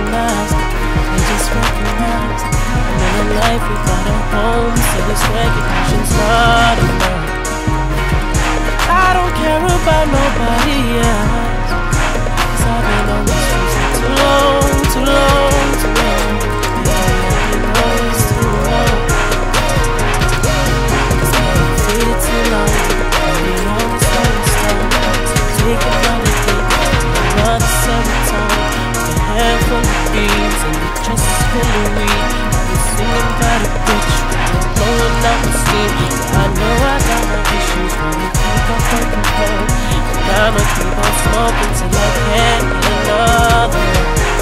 last. They just recognize I'm in a life without a home, so this recognition's not enough. I don't care about nobody else, 'cause I've been on the streets for too long, too long, too long. Yeah, you know it's too long, 'cause I've been faded too long. I'll be on this stone, take another day, another serotonin, a handful of beans, and it just is full of weed. I've been singing about a bitch, I'm blowing out the steam. I know I got my issues, but I keep on fucking home. And I'ma keep on smoking till I can't get another one.